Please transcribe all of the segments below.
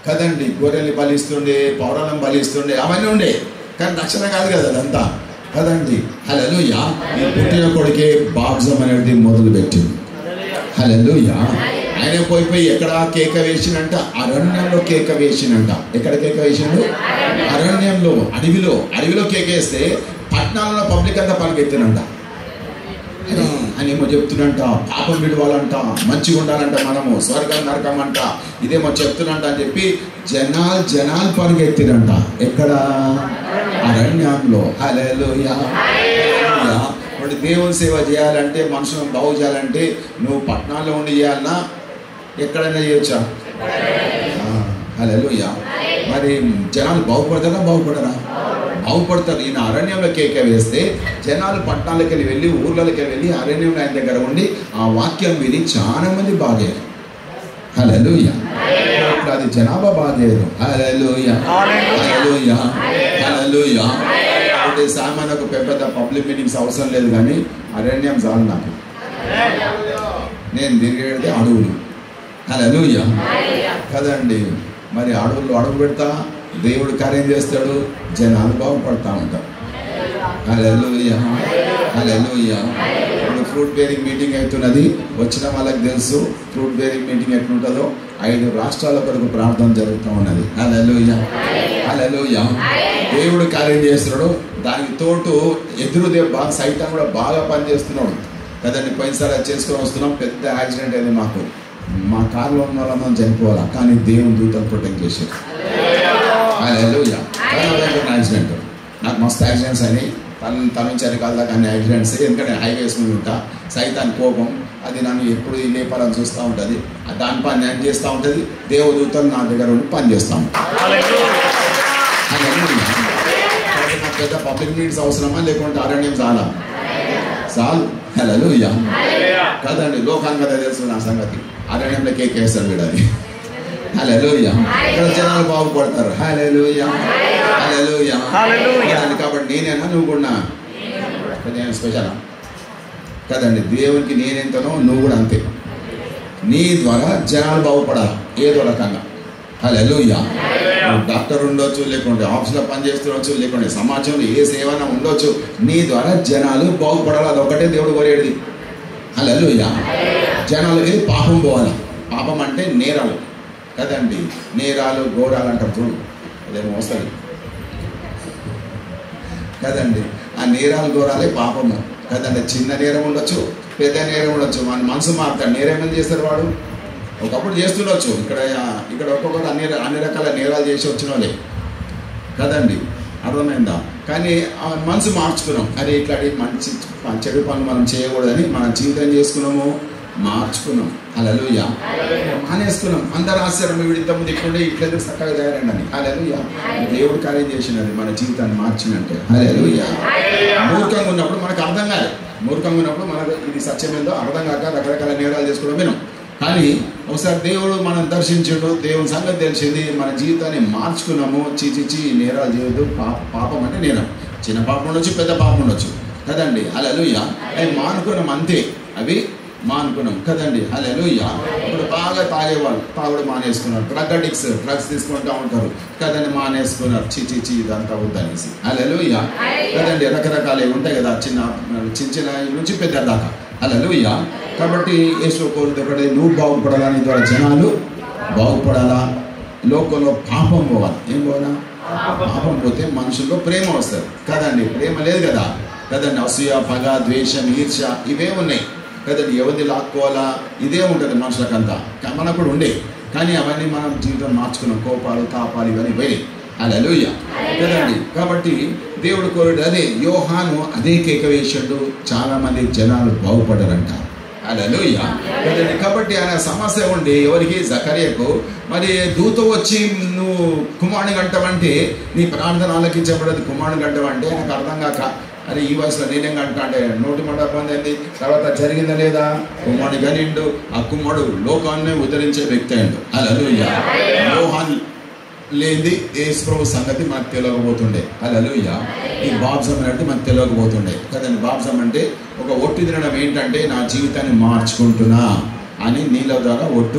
కదండి. గొర్రెల్ని బలిస్తుండే, పౌరాలను బలిస్తుండే, అవన్నీ ఉండే. కానీ రక్షణ కాదు కదా అదంతా కదండి. హల్లెలూయా. ఈ పుట్టిన కొడుకే బాప్టిజం అనేది మొదలు పెట్టింది. హల్లెలూయా. ఆయన పోయి ఎక్కడ కేక వేసినంట? అరణ్యంలో కేక వేసినంట. ఎక్కడ కేక వేసిండు? అరణ్యంలో, అడవిలో కేక వేస్తే పట్టణాలలో పబ్లిక్ అంతా పరిగెత్తినంట. అని ఏమో చెప్తున్నంట, పాపం విడవాలంట, మంచిగా ఉండాలంట, మనము స్వర్గం నరకం అంట, ఇదేమో చెప్తున్నంట అని చెప్పి జనాలు పరిగెత్తినంట. ఎక్కడ? అరణ్యంలో. హల్లెలూయా. ఇప్పుడు దేవుని సేవ చేయాలంటే, మనుషులను బాగు చేయాలంటే నువ్వు పట్టణాల్లో ఉండి చేయాలన్నా ఎక్కడైనా చేయొచ్చా? హల్లెలూయా. మరి జనాలు బాగుపడతారా? బాగుపడతారు. ఈయన అరణ్యంలో కేక వేస్తే జనాలు పట్టణాలకు వెళ్ళి ఊర్లకి వెళ్ళి అరణ్యంలో ఆయన దగ్గర ఉండి ఆ వాక్యం విని చాలా మంది బాగయ్యారు. హల్లెలూయా. ఇప్పుడు అది జనాభా బాగయ్యారు. హల్లెలూయా. హల్లెలూయా. హల్లెలూయా. అంటే సామాన్యకు పెద్ద పబ్లిక్ మీటింగ్స్ అవసరం లేదు, కానీ అరణ్యం చాలు నాకు. నేను తిరిగేది అడవులు. హల్లెలూయా కదండి. మరి అడవుల్లో అడుగు పెడతా, దేవుడు కార్యం చేస్తాడు, జనాలు బాగుపడతా ఉంటారు. హల్లెలూయా. హల్లెలూయా. ఇప్పుడు ఫ్రూట్ బేరింగ్ మీటింగ్ అవుతున్నది. వచ్చిన వాళ్ళకి తెలుసు ఫ్రూట్ బేరింగ్ మీటింగ్ ఎట్లుంటుందో. 5 రాష్ట్రాల కొరకు ప్రార్థన జరుగుతూ ఉన్నది. హల్లెలూయా. హల్లెలూయా. దేవుడు కార్యం చేస్తున్నాడు. దానికి తోటు ఎదురు సైతం కూడా బాగా పనిచేస్తున్నాడు కదండి. పోయినసారి చేసుకొని వస్తున్నాం, పెద్ద యాక్సిడెంట్ అయింది మాకు. మా కారులో ఉన్న వాళ్ళందరం చనిపోవాలా, కానీ దేవుని దూతలు ప్రొటెక్ట్ చేశారు. హల్లెలూయా. యాక్సిడెంట్ నాకు మస్తు యాక్సిడెంట్స్ అయినాయి. తన నుంచి అరికాల దాకా అన్ని యాక్సిడెంట్స్. ఎందుకంటే హైవేస్ మీద ఉంటా, సైతాన్ కోపం అది నన్ను ఎప్పుడు లేపాలని చూస్తూ ఉంటుంది. దాని పని నేను చేస్తూ ఉంటుంది. దేవదూతలు నా దగ్గర ఉండి పని చేస్తూ ఉంటాను. నాకు పెద్ద పబ్లిక్ మీటింగ్స్ అవసరమా, లేకుంటే అరణ్యం చాలు. హల్లెలూయా కదండి. లోకానికి కదా తెలుసు నా సంగతి. అరణ్యంలో కేక్ వేస్తాడు వీడది. హల్లెలూయా. ఇక్కడ జనాలు బాగుపడతారు. హల్లెలూయా. హల్లెలూయా. కాబట్టి నేనేనా, నువ్వు కూడా నేను స్పెషలా కదండి. దేవునికి నేనెంతనో నువ్వు కూడా అంతే. నీ ద్వారా జనాలు బాగుపడాలి ఏదో రకంగా. హల్లెలూయా. డాక్టర్ ఉండొచ్చు, లేకుంటే ఆఫీస్లో పనిచేస్తుండొచ్చు, లేకుంటే సమాజంలో ఏ సేవన ఉండొచ్చు, నీ ద్వారా జనాలు బాగుపడాలి. అదొకటే దేవుడు కోరేది. హల్లెలూయా. జనాలకి పాపం పోవాలి. పాపం అంటే నేరాలు కదండి. నేరాలు ఘోరాలు అంటారు చూడు, అదేమో వస్తుంది కదండి. ఆ నేరాలు ఘోరాలే పాపము కదండి. చిన్న నేరం ఉండొచ్చు, పెద్ద నేరం ఉండొచ్చు. మన మనసు మారుతాడు. నేరం ఏం చేస్తారు వాడు? ఒకప్పుడు చేస్తుండొచ్చు. ఇక్కడ ఒక్కొక్కరు అన్ని రకాల నేరాలు చేసి వచ్చిన వాళ్ళే కదండి. అర్థమైందా? కానీ మనసు మార్చుకున్నాం. అరే ఇట్లాంటి మంచి చెడు పనులు మనం చేయకూడదని మన జీవితం చేసుకున్నాము, మార్చుకున్నాం. హల్లెలూయా. మానేసుకున్నాం. అందరు ఆశ్చర్యం, వీడితో ముందు ఇట్లుండే ఇట్లా చక్కగా తయారండి అని. హల్లెలూయా. దేవుడు కార్యం చేసినది మన జీవితాన్ని మార్చినట్టే. హల్లెలూయా. మూర్ఖంగా ఉన్నప్పుడు మనకు అర్థం కాదు. మూర్ఖంగా ఉన్నప్పుడు మనకు ఇది సత్యం ఏందో అర్థం కాక రకరకాల నేరాలు చేసుకోవడం వినం. కానీ ఒకసారి దేవుడు మనం దర్శించడు, దేవుని సంగతి తెలిసింది, మన జీవితాన్ని మార్చుకున్నాము. చీచి నేరాలు చేయొద్దు. పాపం అంటే నేరం. చిన్న పాపం ఉండొచ్చు, పెద్ద పాపం ఉండొచ్చు కదండి. హల్లెలూయా. అవి మానుకున్నాం అంతే. అవి మానుకున్నాం కదండి. హల్లెలూయా. ఇప్పుడు బాగా తాగేవాళ్ళు తాగుడు మానేసుకున్నారు. డ్రగ్ అడిక్ట్స్ డ్రగ్స్ తీసుకుంటూ ఉంటారు కదండి, మానేసుకున్నారు. చీచి ఇదంతా వద్దనేసి. హల్లెలూయా కదండి. రకరకాలు ఉంటాయి కదా, చిన్న నుంచి పెద్ద దాకా. హల్లెలూయా. కాబట్టి యేసు కోరిక ఒకటి, నువ్వు బాగుపడాలని ద్వారా జనాలు బాగుపడాలా. లోకంలో పాపం పోవాలి. ఏం పోవాలా? పాపం పోతే మనుషుల్లో ప్రేమ వస్తుంది కదండి. ప్రేమ లేదు కదా కదండి. అసూయ, పగ, ద్వేషం, ఈర్ష ఇవే ఉన్నాయి కదండి. ఎవరిని లాక్కోవాలా ఇదే ఉంటుంది మనుషులకంతా. మనకు కూడా ఉండే, కానీ అవన్నీ మనం జీవితం మార్చుకున్నాం. కోపాలు, తాపాలు ఇవన్నీ పోయి. హల్లెలూయా కదండి. కాబట్టి దేవుడు కోరుడు అదే. యోహాను అదే కేక వేసాడు. చాలా మంది జనాలు బాగుపడ్డారంట. హల్లెలూయా కదండి. కాబట్టి ఆయన సమస్య ఉండి ఎవరికి? జకర్యాకు. మరి దూత వచ్చి నువ్వు కుమారుని గంటవంటే నీ ప్రార్థన ఆలకించబడదు. కుమారుని గంటవంటే నాకు అర్థం కాక, అరే ఈ వయసులో నేనేం గంట అంటే నోటి మాట పొందింది. తర్వాత జరిగిందా లేదా? కుమారుని గనిండు. ఆ కుమారుడు లోకాన్ని ఉద్ధరించే వ్యక్తి అయిండు. హల్లెలూయా. యోహాను లేనిది యేసు ప్రభు సంగతి మనకు తెలియకపోతుండే. హల్లెలూయా. ఈ బాప్టిజం అంటే మనకు తెలియకపోతుండే కదండి. బాప్టిజం అంటే ఒక ఒట్టు తినడం ఏంటంటే, నా జీవితాన్ని మార్చుకుంటున్నా అని నీళ్ళ ద్వారా ఒట్టు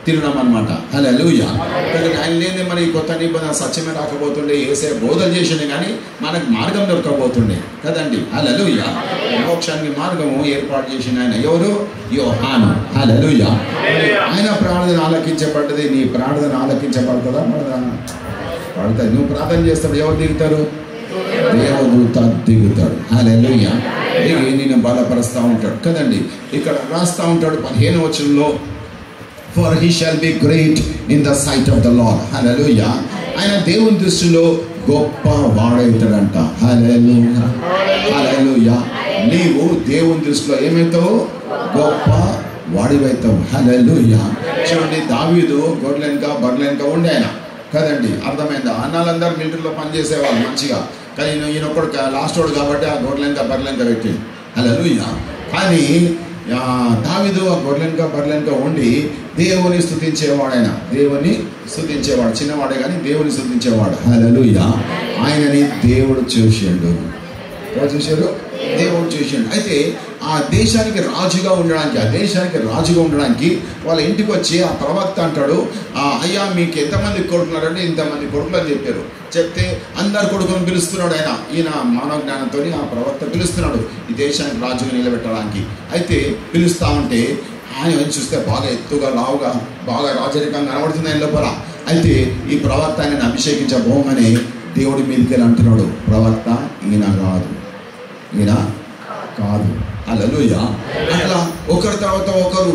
తినడం అనమాట. హల్లెలూయా. ఆయన లేని మరి కొత్త నిబంధన సత్యమే రాకపోతుండే, ఏసే బోధలు చేసిండే కానీ మనకు మార్గం దొరకబోతుండే కదండి. హల్లెలూయా. మోక్షానికి మార్గము ఏర్పాటు చేసిన ఆయన ఎవరు? యోహాను. హల్లెలూయా. ఆయన ప్రార్థన ఆలకించబడ్డది. నీ ప్రార్థన ఆలకించబడుతుందా? పడుతుంది. నువ్వు ప్రార్థన చేస్తాడు, ఎవరు దిగుతారు? దేవదూత దిగుతాడు. హల్లెలూయా. దిగి నేను బలపరుస్తూ ఉంటాడు కదండి. ఇక్కడ రాస్తూ ఉంటాడు 15వ వచనంలో, for he shall be great in the sight of the Lord. హల్లెలూయా. ఆయన దేవుని దృష్టిలో గొప్ప వాడవుతాడంట. హల్లెలూయా. హల్లెలూయా. నీవు దేవుని దృష్టిలో ఏమవుతావు? గొప్ప వాడివైతావు. హల్లెలూయా. చూడండి, దావీదు గొర్రెలెనక బర్రెలెనక ఉండే ఆయన కదండి. అర్థమైందా? అన్నాళ్ళందరూ మిలిటరీలో పనిచేసేవాళ్ళు మంచిగా, కానీ ఈయన ఒక్కడు లాస్ట్ వాడు కాబట్టి ఆ గొర్రెలెనక బర్రెలెనక పెట్టింది. హల్లెలూయా. కానీ దావీదు ఆ గొర్రెలెనక బర్రెలెనక ఉండి దేవుని స్తుతించేవాడు. ఆయన దేవుని స్తుతించేవాడు, చిన్నవాడే కానీ దేవుని స్తుతించేవాడు. హల్లెలూయా. ఆయనని దేవుడు చూశాడు. ఎవరు చూశారు? దేవుడు చూశాడు. అయితే ఆ దేశానికి రాజుగా ఉండడానికి వాళ్ళ ఇంటికి వచ్చి ఆ ప్రవక్త అంటాడు, అయ్యా మీకు ఎంతమంది కొడుకున్నారంటే ఇంతమంది కొడుకులు అని చెప్పారు. చెప్తే అందరు కొడుకుని పిలుస్తున్నాడు ఆయన. ఈయన మానవ జ్ఞానంతో ఆ ప్రవక్త పిలుస్తున్నాడు ఈ దేశానికి రాజుగా నిలబెట్టడానికి. అయితే పిలుస్తా ఉంటే ఆయన చూస్తే బాగా ఎత్తుగా లావుగా బాగా రాజరికంగా కనబడుతుంది ఆయన లోపల. అయితే ఈ ప్రవక్త ఆయన అభిషేకించబోగానే దేవుడి మీదకి వెళ్ళి అంటున్నాడు, ప్రవక్త ఈయన కాదు, ఈయన కాదు. హల్లెలూయా. అట్లా ఒకరి తర్వాత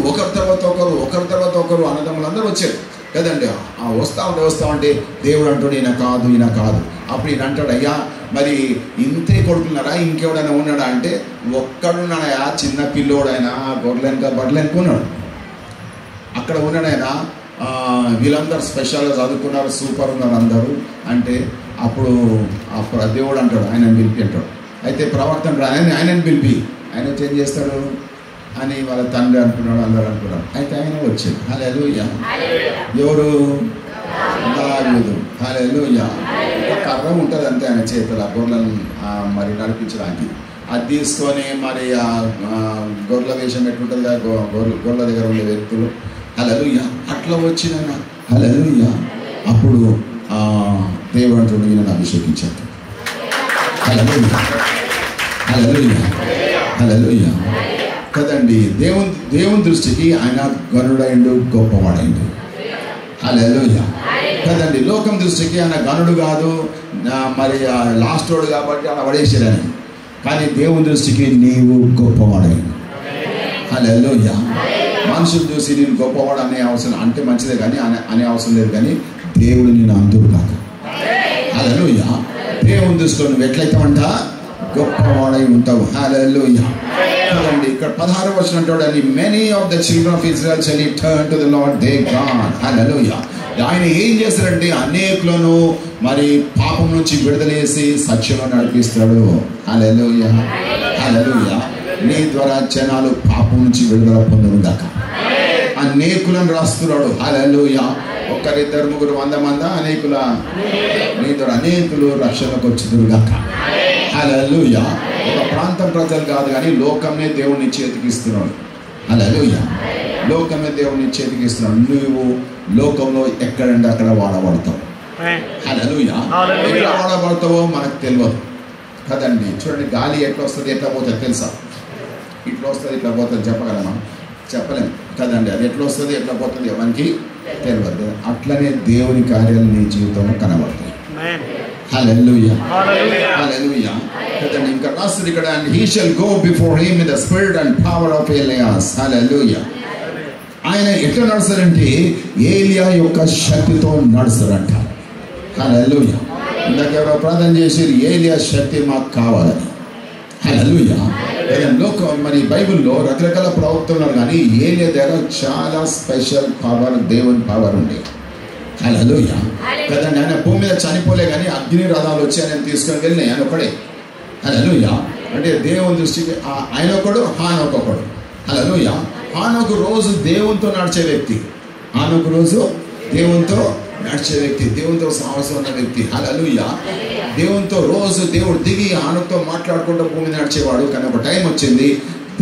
ఒకరు అన్నదమ్ములందరూ వచ్చారు కదండి. వస్తా ఉంటే దేవుడు అంటాడు, ఈయన కాదు. అప్పుడు ఈయన అంటాడు, అయ్యా మరి ఇంతే కొడుకున్నారా, ఇంకెవడైనా ఉన్నాడా అంటే ఒక్కడున్నాడయా, చిన్న పిల్లోడైనా గొర్రెలెనక బర్రెలెనక ఉన్నాడు. అక్కడ ఉన్నాడైనా. వీళ్ళందరూ స్పెషల్గా చదువుకున్నారు, సూపర్ ఉన్నారు అందరూ అంటే. అప్పుడు దేవుడు అంటాడు, ఆయనను పిలిపి అంటాడు. అయితే ప్రవక్త అంటాడు, ఆయనను పిలిపి. ఆయన ఏం చేస్తాడు అని వాళ్ళ తండ్రి అనుకున్నాడు, అందరూ అనుకున్నాడు. అయితే ఆయన వచ్చాడు. హల్లెలూయా. ఎవరు? దావీదు. హల్లెలూయా. ఒక కర్ర ఉంటుంది అంతే ఆయన చేతులు, ఆ గొర్రెలను మరి నడిపించడానికి. అది తీసుకొని మరి ఆ గొర్రెల వేషం పెట్టుకుంటుంది కదా గొర్రెల దగ్గర ఉండే వ్యక్తులు. హల్లెలూయా. అట్లా వచ్చిన హల్లెలూయా. అప్పుడు దేవుడు అంటాడు, ఈయనను అభిషేకించాడు. హల్లెలూయా. హల్లెలూయా. హల్లెలూయా. కదండి. దేవుని దృష్టికి ఆయన గనుడైండు, గొప్పవాడైండు. హల్లెలూయా. కదండి. లోకం దృష్టికి ఆయన గనుడు కాదు, మరి లాస్ట్ వాడు కాబట్టి అలా పడేసాడని. కానీ దేవుని దృష్టికి నీవు గొప్పవాడైండు. హల్లెలూయా. మనుషులు చూసి నేను గొప్పవాడు అనే అవసరం అంటే మంచిదే కానీ అనే అవసరం లేదు, కానీ దేవుడు నేను అందుడు కాక. హల్లెలూయా. దేవుని దృష్టిలో నువ్వు ఎట్లయితావంట? గొప్పవాడై ఉంటావు. హల్లెలూయా. కదండి. ఇక్కడ 16వ వచనం అంటాడు, many of the children of Israel shall turn to the Lord their God. Hallelujah. ఆయన ఏం చేస్తాడంటే అనేకులను మరి పాపం నుంచి విడుదలేసి సత్యంలో నడిపిస్తాడు. హల్లెలూయా. హల్లెలూయా. నీ ద్వారా జనాలు పాపం నుంచి విడుదల పొందును గాక. అనేకులను రాస్తున్నాడు. హల్లెలూయా. ఒక్కరిద్దరు ముగ్గురు 100 మంది అనేకుల నీ ద్వారా అనేకులు రక్షణకు వచ్చుదురు గాక. హల్లెలూయా. ఒక ప్రాంతం ప్రజలు కాదు కానీ లోకమే దేవుని చేతికి ఇస్తున్నాడు. హల్లెలూయా. లోకమే దేవుని చేతికి ఇస్తున్నాడు. నువ్వు లోకంలో ఎక్కడంటే అక్కడ వాడబడతావు. హల్లెలూయా. ఎట్లా వాడబడతావో మనకు తెలియదు కదండి. చూడండి, గాలి ఎట్లా వస్తుంది ఎట్లా పోతుంది తెలుసా? ఇట్లా వస్తుంది ఇట్లా పోతుంది చెప్పగలమా? చెప్పలేము కదండి. అది ఎట్లా వస్తుంది ఎట్లా పోతుంది మనకి తెలియదు. అట్లనే దేవుని కార్యాలు నీ జీవితంలో కనబడతాయి. హల్లెలూయా. హల్లెలూయా. కదండి. ఇంకా రాస్తుంది ఇక్కడ, and he shall go before him in the spirit and power of Elias. హల్లెలూయా. ఆయన ఎట్లా నడుస్తారంటే ఏలియా యొక్క శక్తితో నడుస్తారంట. హల్లెలూయా. ఇందాక ఎవరో ప్రార్థన చేసి ఏలియా శక్తి మాకు కావాలని. హల్లెలూయా. మరి బైబిల్లో రకరకాల ప్రవక్తలు ఉన్నారు కానీ ఏలియా దగ్గర చాలా స్పెషల్ పవర్, దేవుని పవర్ ఉంది. హల్లెలూయా. కదండి. ఆయన భూమి మీద చనిపోలే కానీ అగ్ని రథాలు వచ్చి ఆయన తీసుకొని వెళ్ళినాయి. ఆయన ఒకడే. హల్లెలూయా. అంటే దేవుని దృష్టికి ఆయన ఒకడు, హానోకు ఒకడు. హల్లెలూయా. హానోకు రోజు దేవునితో నడిచే వ్యక్తి. హానోకు రోజు దేవునితో నడిచే వ్యక్తి, దేవునితో సాహసం ఉన్న వ్యక్తి. హల్లెలూయా. దేవునితో రోజు దేవుడు దిగి హానోకుతో మాట్లాడుకుంటూ భూమి నడిచేవాడు. కానీ ఒక టైం వచ్చింది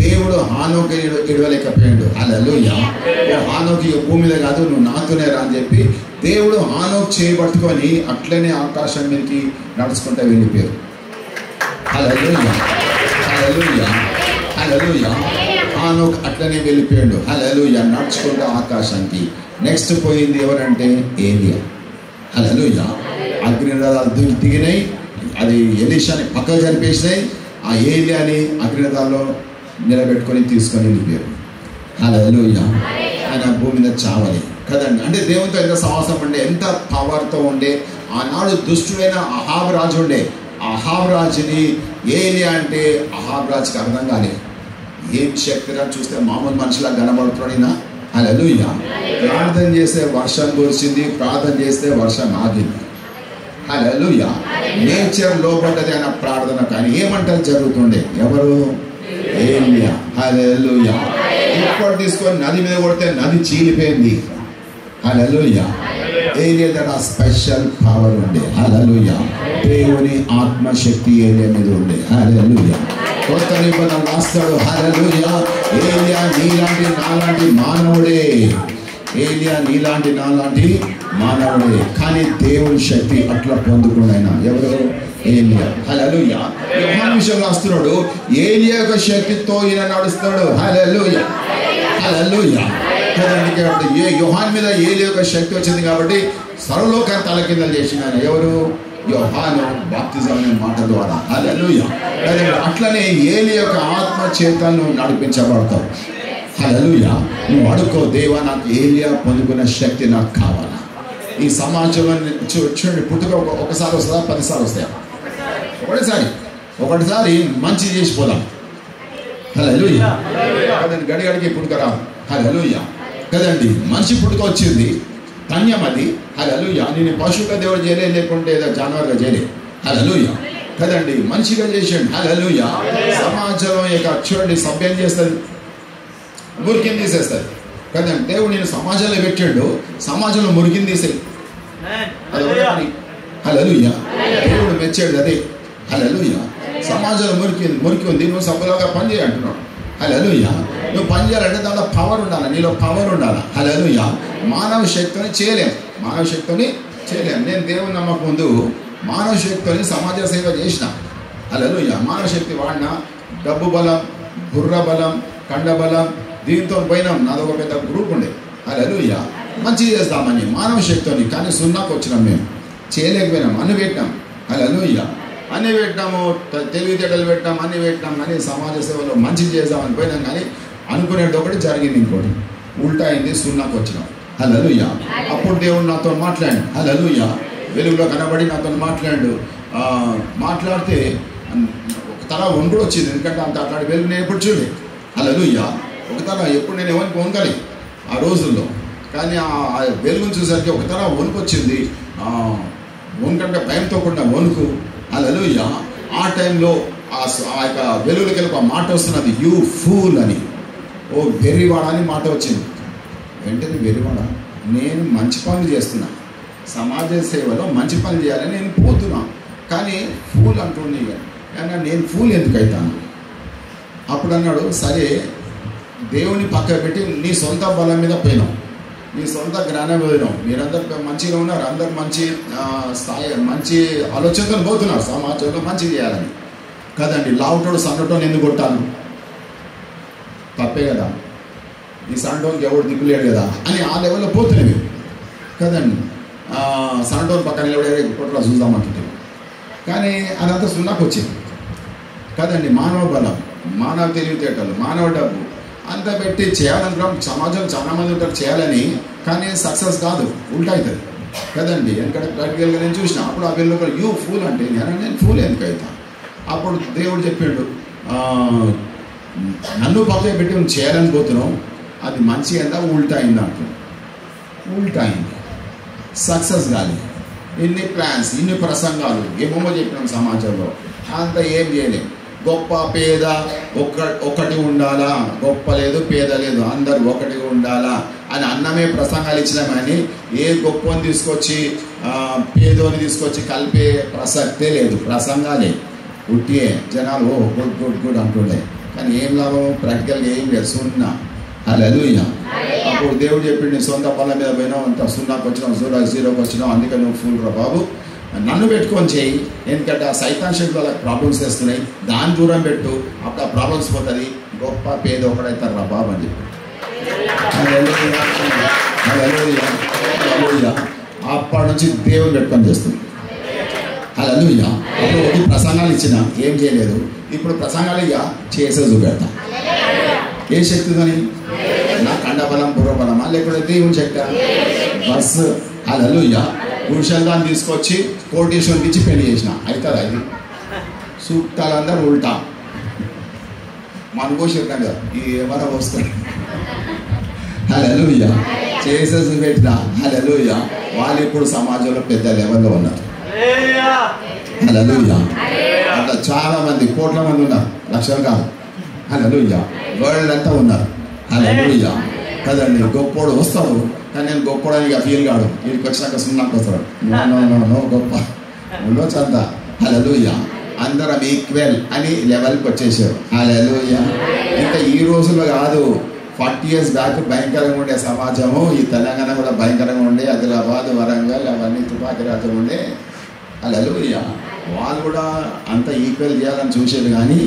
దేవుడు హానోకు ఇడవలేకపోయాడు. హల్లెలూయా. హానోకు భూమి మీద కాదు, నువ్వు నాతోనే రా అని చెప్పి దేవుడు హానోకు చేయబట్టుకొని అట్లనే ఆకాశం మీదకి నడుచుకుంటూ వెళ్ళిపోయారు. హల్లెలూయా, హల్లెలూయా, హల్లెలూయా. హానోకు అట్లనే వెళ్ళిపోయాడు. హల్లెలూయా, నడుచుకుంటూ ఆకాశానికి. నెక్స్ట్ పోయింది ఎవరంటే ఏలియా. హల్లెలూయా. అగ్నిరథాలు దిగినాయి, అది ఎలీషాని పక్కకు చనిపేసినాయి. ఆ ఏలియాని అగ్నిరథాల్లో నిలబెట్టుకొని తీసుకొని వెళ్ళిపోయారు. హల్లెలూయా. ఆయన భూమి మీద చావాలి కదండి. అంటే దేవునితో ఎంత సాహసం ఉండే, ఎంత పవర్తో ఉండే. ఆనాడు దుష్టుడైన అహాబ్ రాజు ఉండే. అహాబ్ రాజుని ఏలియా అంటే అహాబ్ రాజుకి అర్థం కాలేదు. ఏం శక్తిరా, చూస్తే మామూలు మనుషులా కనబడుతున్నాడినా. హల్లెలూయా. ప్రార్థన చేస్తే వర్షం కురిసింది, ప్రార్థన చేస్తే వర్షం ఆగింది. హల్లెలూయా. నేచర్ లోపడ్డది ఆయన ప్రార్థన. కానీ ఏమంటారు జరుగుతుండే? ఎవరు? ఏలియా. హల్లెలూయా. ఇప్పుడు తీసుకొని నది మీద కొడితే నది చీలిపోయింది. హల్లెలూయా. ఏలియా దగ్గర స్పెషల్ పవర్ ఉండే. హల్లెలూయా. దేవుని ఆత్మశక్తి ఏలియా మీద ఉండే. హల్లెలూయా. కొత్త నిబంధన రాస్తాడు. హల్లెలూయా. ఏలియా నీలాంటి నాలాంటి మానవుడే. ఏలియా నీలాంటి నాలాంటి మానవుడే. కానీ దేవుని శక్తి అట్లా పొందుకున్నాయన. ఎవరు? ఏలియా. హల్లెలూయా. యోహాను విషయం రాస్తున్నాడు, ఏలియా యొక్క శక్తితో ఈయన నడుస్తాడు. హల్లెలూయా, హల్లెలూయా. ఏ యోహాను మీద ఏలియా యొక్క శక్తి వచ్చింది కాబట్టి సర్వలోకాన్ని తలకిందలు చేసిన ఎవరు? యోహాను బాప్తిజం అనే మాట ద్వారా. హల్లెలూయా. అట్లనే ఏలియా యొక్క ఆత్మ చేతను నడిపించబడతావు. హల్లెలూయా. నువ్వు అడుక్కో, దేవా నాకు ఏలియా పొందుకున్న శక్తి నాకు కావాలా. ఈ సమాజంలో చూడండి, పుట్టుక ఒకసారి వస్తుందా, 10 సార్లు వస్తాయా? ఒకటిసారి మంచి చేసిపోదాం. హల్లెలూయా. కదండి, గడిగడికి పుట్టుక రాదు. హల్లెలూయా. కదండి, మనిషి పుట్టుక వచ్చింది, ధన్యం అది. హల్లెలూయా. నేను పశువుగా దేవుడు చేయలే, లేకుంటే ఏదో జానవర్గా చేయలే. హల్లెలూయా. కదండి, మనిషిగా చేసాడు. హల్లెలూయా. సమాజం యొక్క చూడండి సభ్యం చేస్తుంది, మురికిని తీసేస్తుంది కదండి. దేవుడు నేను సమాజంలో పెట్టాడు, సమాజంలో మురికిని తీసేది. అది హల్లెలూయా. దేవుడు మెచ్చాడు అదే. హల్లెలూయా. సమాజంలో మురికి ఉంది, నువ్వు సభలోగా పని చేయ అంటున్నాడు. హల్లెలూయా. నువ్వు పని చేయాలంటే దాంట్లో పవర్ ఉండాలి, నీలో పవర్ ఉండాలి. హల్లెలూయా. మానవ శక్తిని చేయలేం, మానవ శక్తిని చేయలేం. నేను దేవుని నమ్మక ముందు మానవ శక్తిని సమాజ సేవ చేసిన. హల్లెలూయా. మానవ శక్తి వాడిన, డబ్బు బలం, బుర్ర బలం, కండ బలం, దీంతో పోయినాం. నాదొక పెద్ద గ్రూప్ ఉండే. హల్లెలూయా. మంచి చేస్తామని మానవ శక్తిని. కానీ సున్నాకు వచ్చినాం, మేము చేయలేకపోయినాం. అన్ని పెట్టినాం. హల్లెలూయా. అన్నీ పెట్టినాము, తెలివితేటలు పెట్టినాం, అన్నీ పెట్టినాం. కానీ సమాజ సేవలో మంచి చేద్దామని పోయినాం. కానీ అనుకునేది ఒకటి, జరిగింది ఇంకోటి. ఉల్టా అయింది, సున్నాకు వచ్చినాం. హల్లెలూయా. అప్పుడు దేవుడు నాతో మాట్లాడు. హల్లెలూయా. వెలుగులో కనబడి నాతో మాట్లాడితే ఒక తల వణుకుడు వచ్చింది. ఎందుకంటే అంత అట్లాంటి వెలుగు నేను ఎప్పుడు చూడలేదు. హల్లెలూయా. ఒక తల ఎప్పుడు నేను ఎవరికి వణుకలి ఆ రోజుల్లో. కానీ ఆ వెలుగును చూసరికి ఒక తల వణుకు వచ్చింది. వణుకంటే భయంతో కూడిన వణుకు. హల్లెలూయా. ఆ టైంలో ఆ యొక్క వెలుగులకి ఒక మాట వస్తున్నది, యూ ఫూల్ అని. ఓ వెర్రివాడ అని మాట వచ్చింది. వెంటనే వెర్రివాడ, నేను మంచి పనులు చేస్తున్నా, సమాజ సేవలో మంచి పనులు చేయాలని నేను పోతున్నా, కానీ ఫూల్ అంటుంది. కానీ నేను ఫూల్ ఎందుకు అవుతాను? అప్పుడు అన్నాడు, సరే దేవుని పక్కన పెట్టి నీ సొంత బలం మీద పోయినావు, నీ సొంత జ్ఞానం పోయినావు. మీరందరూ మంచిగా ఉన్నారు, అందరు మంచి స్థాయి, మంచి ఆలోచనతో పోతున్నారు సమాజంలో మంచి చేయాలని కదండి. లావుటోడు సన్నటోని ఎందుకు కొట్టాను? తప్పే కదా. ఈ సన్నటోనికి ఎవడు దిక్కులేడు కదా అని ఆ లెవెల్లో పోతున్నాయి కదండి. సన్నటోని పక్కన నిలబడే కొట్టరా చూద్దామంటుంటే. కానీ అదంతా సున్నాకు వచ్చింది కదండి. మానవ బలం, మానవ తెలివితేటలు, మానవ డబ్బు అంతా పెట్టి చేయాలనుకున్నాం. సమాజంలో చాలామంది ఉంటారు చేయాలని, కానీ సక్సెస్ కాదు, ఉల్టా అవుతుంది కదండి. ఎందుకంటే ప్రాక్టికల్గా నేను చూసిన. అప్పుడు ఆ వీళ్ళు యూ ఫూల్ అంటే నేను ఫూల్ ఎందుకు అవుతా? అప్పుడు దేవుడు చెప్పాడు, నన్ను పక్కన పెట్టి నువ్వు చేయాలని పోతున్నావు, అది మంచి అయిందా ఉల్టా అయిందా అంటున్నావు. ఉల్టా అయింది, సక్సెస్ కాదు. ఇన్ని ప్లాన్స్, ఇన్ని ప్రసంగాలు ఏమేమో చెప్పినాం సమాజంలో, అంతా ఏం చేయలేం. గొప్ప పేద ఒకటి ఉండాలా, గొప్ప లేదు పేద లేదు, అందరు ఒకటి ఉండాలా అని అన్నమే ప్రసంగాలు ఇచ్చినాం. కానీ ఏ గొప్పని తీసుకొచ్చి పేదోని తీసుకొచ్చి కలిపే ప్రసక్తే లేదు. ప్రసంగాలే ఉట్టియే, జనాలు ఓ గుడ్ గుడ్ గుడ్ అంటుండే కానీ ఏం లాభం? ప్రాక్టికల్గా ఏం లేదు, సున్నా. హల్లెలూయా. అప్పుడు దేవుడు చెప్పిండు, సొంత పళ్ళ మీద పోయినావు, అంత సున్నాకు వచ్చినావు, జీరోకి వచ్చినావు, అందుకే నువ్వు ఫుల్ రా బాబు, నన్ను పెట్టుకొని చేయి. ఎందుకంటే ఆ సైతాన్ శక్తులు వాళ్ళకి ప్రాబ్లమ్స్ వేస్తున్నాయి, దాన్ని దూరం పెట్టు, అప్పుడు ఆ ప్రాబ్లమ్స్ పోతుంది, గొప్ప పేద ఒకడైతారు రా బాబు అని చెప్పి. అప్పటి నుంచి దేవుడు పెట్టుకొని చేస్తుంది. హల్లెలూయా. అప్పుడు ఒకటి ప్రసంగాలు ఇచ్చిన ఏం చేయలేదు, ఇప్పుడు ప్రసంగాలు ఇక చేసే చూపెడతా. ఏ శక్తితోని? నా కండబలం పూర్వబలమా లేకపోతే దేవుని శక్తి? బస్. హల్లెలూయా. పురుషులను తీసుకొచ్చి కోటేశ్వరికి ఇచ్చి పెళ్లి చేసిన అవుతుంది. అది సూక్తాలందరూ ఉల్టా మనకోశం కదా, ఏమైనా వస్తాయి. హల్లెలూయా. చేసేసి పెట్టిన. హల్లెలూయా. వాళ్ళు ఇప్పుడు సమాజంలో పెద్ద లెవెల్లో ఉన్నారు. హల్లెలూయా. అట్లా చాలా మంది, కోట్ల మంది ఉన్నారు, లక్షలు కాదు. హల్లెలూయా. వరల్డ్ అంతా ఉన్నారు. హల్లెలూయా కదండి. గొప్పోడు వస్తాడు, కానీ నేను గొప్పోడానికి ఫీల్ కాడు, వీడికి వచ్చినాక సున్నాకు వస్తాడు. నో గొప్ప ఉండొచ్చు అంతా. హల్లెలూయా. అందరం ఈక్వల్ అని లెవెల్కి వచ్చేసారు. హల్లెలూయా. ఇంకా ఈ రోజుల్లో కాదు, 40 years బ్యాక్ భయంకరంగా ఉండే సమాజము, ఈ తెలంగాణ కూడా భయంకరంగా ఉండే, ఆదిలాబాద్, వరంగల్ అవన్నీ తుపాకీ రాజ్యం ఉండే. హల్లెలూయా. వాళ్ళు కూడా అంత ఈక్వల్ చేయాలని చూసేది కానీ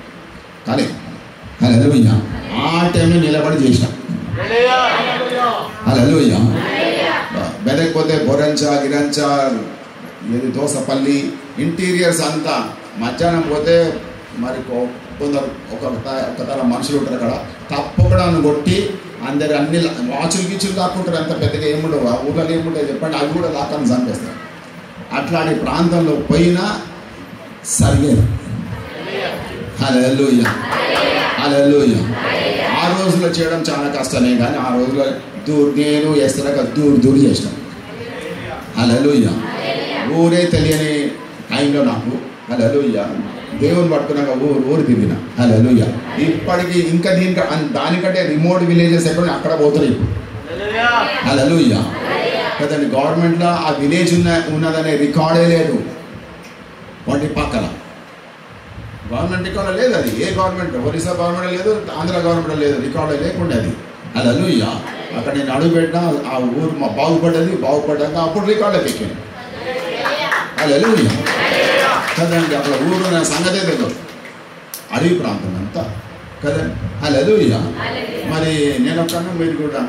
హల్లెలూయా ఆ టైంలో నిలబడి చేసినాం. హల్లెలూయా. బెదకపోతే బొరంచా, గిరంచా, ఏది దోసపల్లి, ఇంటీరియర్స్ అంతా. మధ్యాహ్నం పోతే మరి కొందరు ఒక తర మనుషులు ఉంటారు అక్కడ, తప్పకుండా కొట్టి అందరు అన్ని వాచులు గిచ్చులు లాక్కుంటారు. అంత పెద్దగా ఏముండవు ఆ ఊళ్ళో, ఏముంటాయి చెప్పండి, అవి కూడా లాక్కని చంపేస్తారు. అట్లాంటి ప్రాంతంలో పోయినా సరిగేది. హల్లెలూయా. హల్లెలూయా. ఆ రోజుల్లో చేయడం చాలా కష్టమే, కానీ ఆ రోజుల్లో నేను ఎస్తరాక దూరు చేసినాం. హల్లెలూయా. ఊరే తెలియని టైంలో నాకు హల్లెలూయా దేవుని పట్టుకున్నాక ఊరు తిరిగిన. హల్లెలూయా. ఇప్పటికీ ఇంకా దానికంటే రిమోట్ విలేజెస్ ఎక్కడ అక్కడ పోతున్నాయి ఇప్పుడు. హల్లెలూయా కదండి. గవర్నమెంట్లో ఆ విలేజ్ ఉన్నదనే రికార్డే లేదు వాటి పక్కన. గవర్నమెంట్ రికార్డు లేదు. అది ఏ గవర్నమెంట్, ఒరిస్సా గవర్నమెంట్ లేదు, ఆంధ్ర గవర్నమెంట్ లేదు, రికార్డు లేకుండా అది. హల్లెలూయా. అక్కడ నేను అడుగు పెట్టినా ఆ ఊరు బాగుపడ్డాక అప్పుడు రికార్డులకు ఎక్కాను. హల్లెలూయా కదండి. అక్కడ ఊరు నా సంగతే తెలియదు, అడవి ప్రాంతం అంతా కదండి. హల్లెలూయా. మరి నేను ఒక్కన్నా మీరు కూడా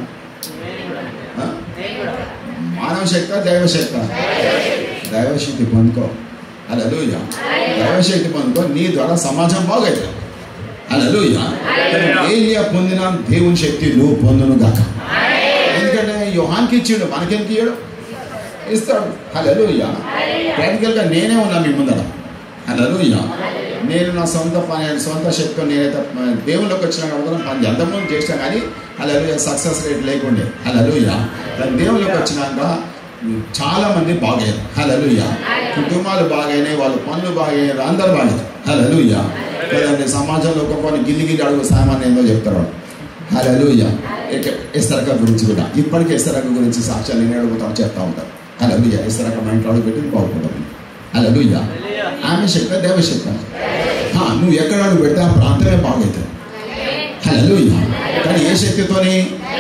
మానవ శక్తి, దైవశక్తి? దైవశక్తి పొందుకో. హల్లెలూయా. దైవశక్తి పొందుకో, నీ ద్వారా సమాజం బాగవుతుంది. హల్లెలూయా. ఏలియా పొందిన దేవుని శక్తి నువ్వు పొందును గాక. ఎందుకంటే యోహాన్కి ఇచ్చిండు, మనకెందుకు ఇయ్యడు? ఇస్తాడు. హల్లెలూయా. ప్రాక్టికల్గా నేనే ఉన్నా మీ ముందర. హల్లెలూయా. నేను నా సొంత శక్తితో నేనైతే దేవుళ్ళకి వచ్చిన కాబట్టి పని ఎంతమంది చేసినా కానీ హల్లెలూయా సక్సెస్ రేట్ లేకుండే. హల్లెలూయా. దేవుళ్ళకి వచ్చినాక చాలామంది బాగయ్యారు. హల్లెలూయా. కుటుంబాలు బాగైనాయి, వాళ్ళ పనులు బాగయ్యారు, అందరు బాగారు. హల్లెలూయా కదండి. సమాజంలో ఒక కొన్ని గిల్లి అడుగు సామాన్యం ఏందో చెప్తారు. హల్లెలూయా. ఎస్తరక గురించి కూడా ఇప్పటికీ ఎస్తరక గురించి సాక్ష్యాలు నేను అడుగుతాను, చెప్తా ఉంటాను. హల్లెలూయా. ఎస్తరక మా ఇంట్లో అడుగు పెట్టి బాగుపడతాను. హల్లెలూయా. ఆమె శక్తి, దైవశక్తి. నువ్వు ఎక్కడ అడుగు పెడితే ఆ ప్రాంతమే బాగవుతుంది. హల్లెలూయా. కానీ ఏ శక్తితోని?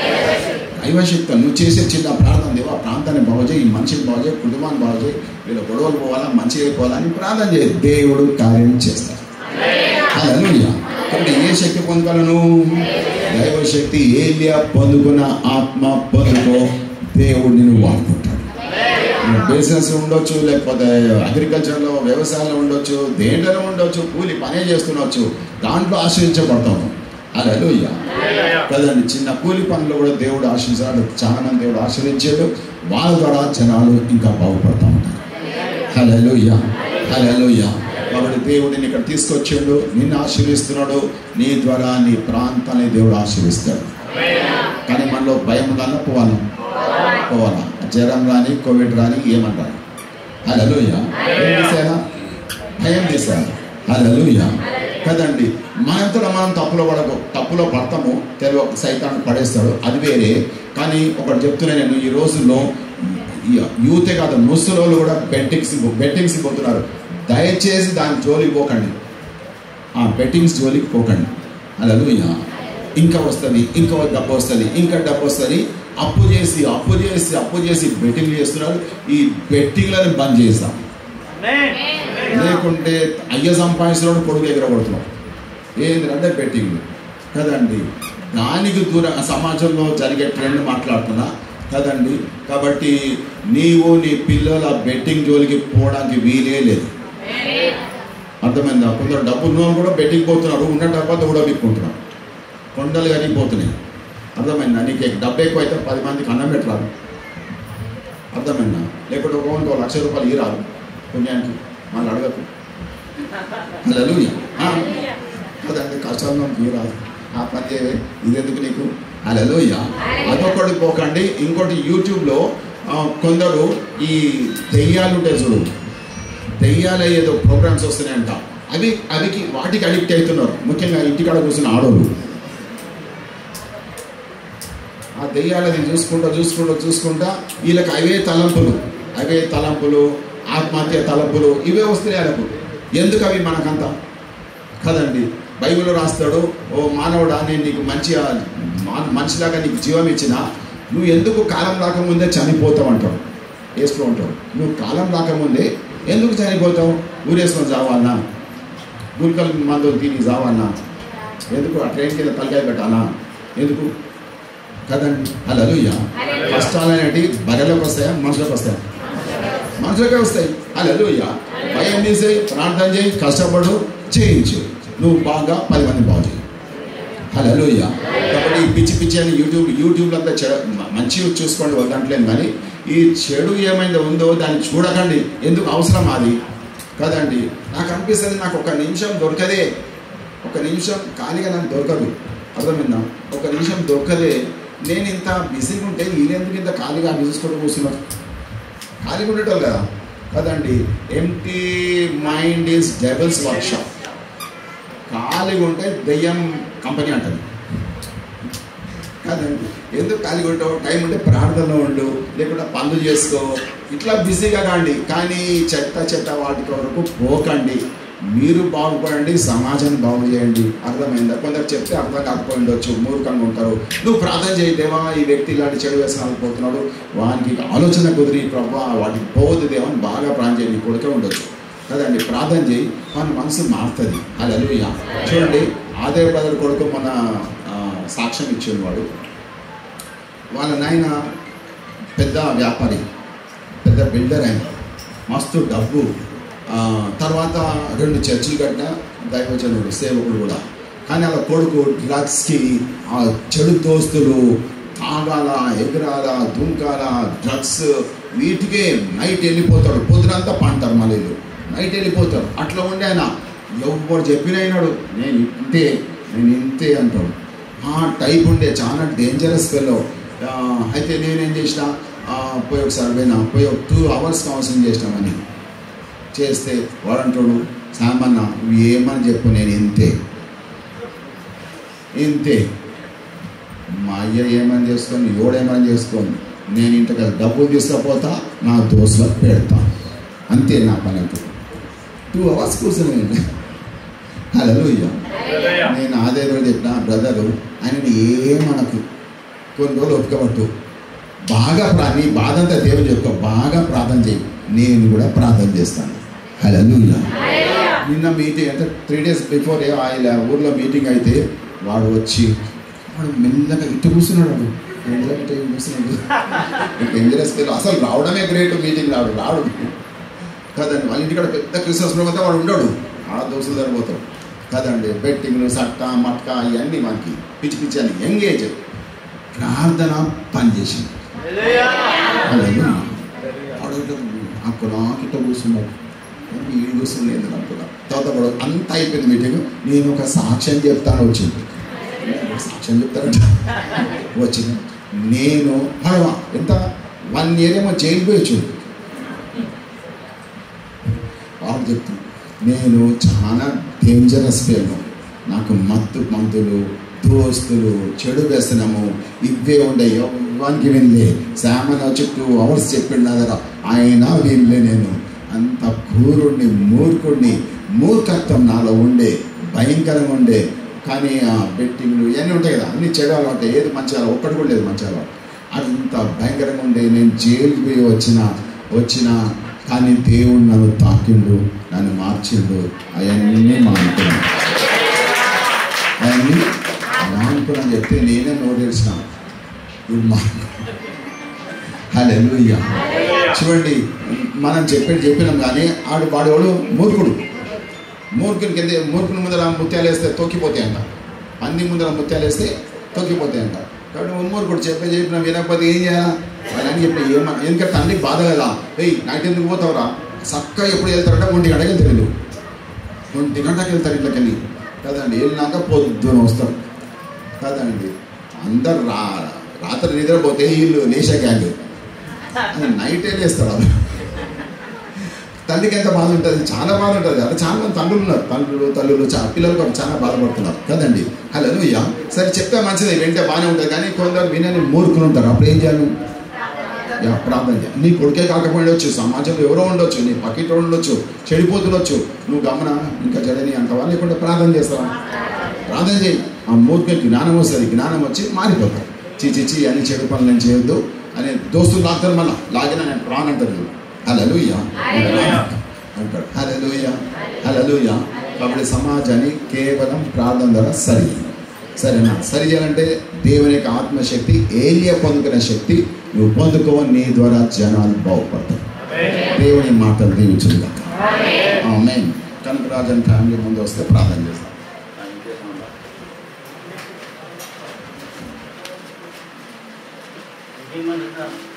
దైవశక్తి. నువ్వు చేసే చిన్న ప్రార్థన, దేవా ప్రాంతాన్ని బాగుచేయి, ఈ మనిషిని బాగుచేయి, కుటుంబాన్ని బాగుచేయి, వీళ్ళ గొడవలు పోవాలా, మంచిగా అయిపోవాలని ప్రార్థన చేయి, దేవుడు కార్యం చేస్తాడు. హల్లెలూయా. కాబట్టి ఏ శక్తి పొందుకోవాలను? దైవశక్తి. ఏలియా పొందుకున్న ఆత్మ పొందుకో, దేవుడు నిన్ను వాడుకుంటాడు. బిజినెస్ ఉండొచ్చు, లేకపోతే అగ్రికల్చర్లో, వ్యవసాయంలో ఉండొచ్చు, దేంట్లో ఉండొచ్చు, కూలి పనే చేస్తుండొచ్చు, దాంట్లో ఆశ్రయించబడతాము. హల్లెలూయా కదండి. చిన్న కూలి పనులు కూడా దేవుడు ఆశ్రయించాడు. చాలా మంది దేవుడు ఆశ్రయించాడు, వాళ్ళ ద్వారా జనాలు ఇంకా బాగుపడతా ఉంటారు. హల్లెలూయా. హల్లెలూయా. కాబట్టి దేవుడిని ఇక్కడ తీసుకొచ్చాడు, నిన్ను ఆశీర్వదిస్తున్నాడు, నీ ద్వారా నీ ప్రాంతాన్ని దేవుడు ఆశీర్వదిస్తాడు. కానీ మనలో భయం ఉండాలా? పోవాలా? జ్వరం రాని, కోవిడ్ రాని, ఏమంటారు? హల్లెలూయా. ఏం తీసేయాలా? భయం తీసేయాలి. హల్లెలూయా కదండి. మనంతో మనం తప్పులో పడతాము, తెలివ సైతాన్ని పడేస్తాడు, అది వేరే. కానీ ఒకటి చెప్తున్నాను నేను, ఈ రోజుల్లో యూతే కాదు, ముసలోళ్ళు కూడా బెట్టింగ్స్ పోతున్నారు. దయచేసి దాని జోలికి పోకండి, ఆ బెట్టింగ్స్ జోలికి పోకండి. హల్లెలూయా. ఇంకా వస్తుంది, ఇంకా డబ్బు వస్తుంది, ఇంకా డబ్బు వస్తుంది. అప్పు చేసి బెట్టింగ్ చేస్తున్నారు. ఈ బెట్టింగ్లను బంద్ చేస్తాం. లేకుంటే అయ్య సంపాదిస్తున్నాడు, కొడుకు ఎగరగొడుతున్నాడు. ఏంటంటే బెట్టింగ్ కదండి. దానికి దూరం సమాజంలో జరిగే ట్రెండ్ మాట్లాడుతున్నా కదండి. కాబట్టి నీవు నీ పిల్లల బెట్టింగ్ జోలికి పోవడానికి వీలే లేదు. అర్థమైందా? కొందరు డబ్బులు కూడా బెట్టింగ్ పోతున్నారు, ఉన్న డబ్బంతా కూడా బిక్కుంటున్నారు, కొండలు కరిగిపోతున్నాయి. అర్థమైందా? నీకు డబ్బు ఎక్కువ అయితే 10 మందికి అన్నం పెట్టరాదు. అర్థమైందా? లేకపోతే ఒక ₹1,00,000 ఇరాదు పుణ్యానికి, మళ్ళీ అడగకు. హల్లెలూయా. కదండి, కష్టాల్లో ఇరాదు, ఆ పని ఇదెందుకు నీకు? హల్లెలూయా. అదొకటి పోకండి. ఇంకోటి యూట్యూబ్లో కొందరు ఈ దెయ్యాలు ఉంటాయి చూడు, దెయ్యాలు ఏదో ప్రోగ్రామ్స్ వస్తున్నాయంట. అవికి వాటికి అడిక్ట్ అవుతున్నారు. ముఖ్యంగా ఇంటికాడ కూర్చున్న ఆడోళ్ళు ఆ దెయ్యాలని చూసుకుంటా వీళ్ళకి అవే తలంపులు, ఆత్మహత్య తలంపులు ఇవే వస్తున్నాయి వాళ్ళకు. ఎందుకు అవి మనకంతా కదండి. బైబిల్లో రాస్తాడు, ఓ మానవుడా, నేను నీకు మనిషిలాగా నీకు జీవం ఇచ్చిన, నువ్వు ఎందుకు కాలం రాకముందే చనిపోతావు అంటాడు. వేస్తూ ఉంటాడు. నువ్వు కాలం రాకముందే ఎందుకు చనిపోతావు? ఊరేసుకొని చావాలన్నా, గుల్కల్ మందులు తిని చావాలన్నా, ఎందుకు ఆ ట్రైన్ కింద తలకాయ పెట్టాలా? ఎందుకు కదండి. హల్లెలూయా. కష్టాలు అనేవి బర్రెలకు వస్తాయా, మనుషులకు వస్తాయా? మనుషులకే వస్తాయి. హల్లెలూయా. భయం చేసి ప్రార్థన చేయి, కష్టపడు, చేయించు, నువ్వు బాగా 10 మంది బాగు చేయి. హల్లెలూయా. కాబట్టి ఈ పిచ్చి అని యూట్యూబ్లో అంతా మంచి చూసుకోండి, వద్దంటలేను. కానీ ఈ చెడు ఏమైందో ఉందో దాన్ని చూడకండి. ఎందుకు అవసరం అది కదండి. నాకు అనిపిస్తుంది, నాకు ఒక నిమిషం దొరకదే, ఒక నిమిషం ఖాళీగా నాకు దొరకదు. అర్థమైందా? ఒక నిమిషం దొరకదే. నేను ఇంత బిజీగా ఉంటే వీళ్ళెందుకు ఇంత ఖాళీగా చూసుకుంటూ కూర్చున్నారు? ఖాళీగా ఉండటం కదా కదండి. Empty mind is devil's workshop. ఖాళీగా ఉంటే దెయ్యం కంపెనీ అంటుంది కదండి. ఎందుకు ఖాళీగా ఉంటావు? టైం ఉంటే ప్రార్థనలో ఉండు, లేకుండా పనులు చేసుకో, ఇట్లా బిజీగా కాండి. కానీ చెత్త వాటి వరకు పోకండి. మీరు బాగుపడండి, సమాజాన్ని బాగు చేయండి. అర్థమైందా? కొందరు చెప్తే అర్థం కాకపోయి ఉండొచ్చు, మూర్ఖంగా ఉంటారు. నువ్వు ప్రార్థన చేయదేవా, ఈ వ్యక్తి ఇలాంటి చెడు వ్యసనాలు పోతున్నాడు, వానికి ఆలోచన కుదిరి ప్రభా వాటికి పోవద్దు దేవా అని బాగా ప్రార్థన చేయండి. కొడుకే ఉండొచ్చు కదండి. ప్రార్థన చేయి, మన మనసు మారుతుంది. హల్లెలూయా. చూడండి, ఆదే బ్రదర్ కొడుకు మన సాక్ష్యం ఇచ్చిన వాడు, వాళ్ళ నాయన పెద్ద వ్యాపారి, పెద్ద బిల్డర్, ఆయన మస్తు డబ్బు. తర్వాత 2 చర్చిలు కట్టిన దైవజనుడు, సేవకుడు కూడా. కానీ అలా కొడుకు డ్రగ్స్కి, చెడు దోస్తులు, తాగాల, ఎగరాల, దుంకాల, డ్రగ్స్ వీటికే నైట్ వెళ్ళిపోతాడు. పొద్దునంతా పంటారు, మళ్ళీ నైట్ వెళ్ళిపోతాడు. అట్లా ఉండి ఆయన ఎవరు చెప్పినా అయినాడు, నేను ఇంతే అంటాడు. ఆ టైప్ ఉండే, చాలా డేంజరస్ ఫెలో. అయితే నేనేం చేసిన, పోయి ఒకసారి పోయి 2 hours కౌన్సిలింగ్ చేసినామని చేస్తే వాడు అంటాడు, సామన్న నువ్వు ఏమని చెప్పు, నేను ఇంతే. మా అయ్య ఏమని చేసుకొని, ఎవడేమని చేసుకొని, నేను ఇంటికి డబ్బులు తీసుకపోతా, నా దోస్తులకు పెడతా, అంతే నా పని. 2 hours కూర్చొని. హల్లెలూయా. నేను అదే రోజు చెప్పిన బ్రదరు, ఆయనని ఏమనకు, కొన్ని రోజులు ఒప్పుకోబట్టు, బాగా నీ బాధ అంతా దేవుని చెప్పుకో, బాగా ప్రార్థన చేయి, నేను కూడా ప్రార్థన చేస్తాను. హల్లెలూయా. నిన్న మీటింగ్ అంటే 3 days బిఫోర్ ఆయన ఊర్లో మీటింగ్ అయితే వాడు వచ్చి వాడు మెల్లగా ఇటు కూర్చున్నాడు. Dangerous fellow. అసలు రావడమే గ్రేట్, మీటింగ్ రాడు కదండి. వాళ్ళ ఇంటికాడ పెద్ద క్రిస్మస్ ప్రోగ్రామ్ వాడు ఉండడు, ఆడ దోస్తులు సరిపోతాడు కదండి. బెట్టింగ్లు, సట్ట, మట్కా ఇవన్నీ మనకి పిచ్చి అని. ఎంగేజ్ ప్రార్థన పనిచేసింది. అక్కడ కిట్ట కూర్చున్నాడు, వీడు కూర్చుంది అనుకున్నా. తర్వాత కూడా అంతా అయిపోయింది మీటింగ్. నేను ఒక సాక్ష్యం చెప్తాను వచ్చింది. సాక్ష్యం చెప్తానంట వచ్చింది. నేను ఎంత 1 year ఏమో జైలు పోయొచ్చు. వాడు చెప్తాను, నేను చాలా డేంజరస్ ఫెలో, నాకు మందులు, దోస్తులు, చెడు వ్యసనము ఇవే ఉండే. ఎవరికి వినలే. శామన్ వచ్చి 2 hours చెప్పిండు దగ్గర, అయినా వినలే. నేను అంత క్రూరుడిని, మూర్ఖుడిని, మూర్ఖత్వం నాలో ఉండే, భయంకరంగా ఉండే కానీ బెట్టింగ్లు ఇవన్నీ ఉంటాయి కదా, అన్ని చెడు అలవాటు, ఏది మంచి అలవాటు ఒక్కటి కూడా లేదు మంచి అలవాటు. అంత భయంకరంగా ఉండే. నేను జైలుకి పోయి వచ్చిన కానీ దేవుడు నన్ను తాకిండు, నన్ను మార్చిండు. అవన్నీ మానుకున్నాను, అవన్నీ మానుకున్నాను చెప్తే నేనే నోటేసిన హల్లెలూయా. చూడండి, మనం చెప్పినాం కానీ వాడు మూర్ఖుని కింద మూర్ఖుని ముందర ముత్యాలు వేస్తే తొక్కిపోతాయంట, అన్ని ముందర ముత్యాలు వేస్తే తొక్కిపోతాయంట. కాబట్టి మూర్ఖుడు చెప్పిన వినకపోతే ఏం చేయాలా అని చెప్పి ఎందుకంటే తండ్రికి బాధ కదా, నైట్ ఎందుకు పోతావురా, చక్కగా ఎప్పుడు వెళ్తారంటే 1 గంటకి వెళ్తారు, 1 గంటకి వెళ్తారు ఇట్లకెళ్ళి కదండి. వెళ్ళినాక పొద్దున వస్తారు కదండి. అందరు రాత్రి నిద్రపోతే వీళ్ళు లేచా గ్యాంగ్ నైట్ వెళ్ళేస్తారు. వాళ్ళు తల్లికి ఎంత బాధ ఉంటుంది, చాలా బాధ ఉంటుంది. అలా చాలా మంది తండ్రులు ఉన్నారు, తల్లులు పిల్లలు కూడా చాలా బాధపడుతున్నారు కదండి. హల్లెలూయా. సరే చెప్తే మంచిది, వింటే బాగానే ఉంటుంది. కానీ కొందరు వినని మూర్ఖులు ఉంటారు. అప్పుడు ఏం చేయాలి? ప్రార్థన చేయాలి. నీ కొడుకే కాకపోవచ్చు, సమాజంలో ఎవరో ఉండొచ్చు, నీ పక్కింటి ఉండొచ్చు, చెడిపోతుండొచ్చు. నువ్వు గమన ఇంకా చెడని అంటావా, లేకుంటే ప్రార్థన చేస్తావా? ప్రార్థన చేయి. ఆ మూర్ఖుకి జ్ఞానం వస్తుంది, జ్ఞానం వచ్చి మారిపోతారు. చీ అని చెడు పనులు నేను చేయొద్దు అని దోస్తులు లాగుతారు, మళ్ళీ లాగిన నేను రానంటారు. హల్లెలూయా అంటాడు. హల్లెలూయా. కాబట్టి సమాజాన్ని కేవలం ప్రార్థన ద్వారా సరేనా సరి చేయాలంటే దేవుని యొక్క ఆత్మశక్తి, ఏలియా పొందుకునే శక్తి నువ్వు పొందుకో, నీ ద్వారా జనాలు బాగుపడతారు. దేవుని మాటలు దీవించుగా. ఆమేన్. కనకరాజన్ ఫ్యామిలీ ముందు వస్తే ప్రార్థన చేస్తాం.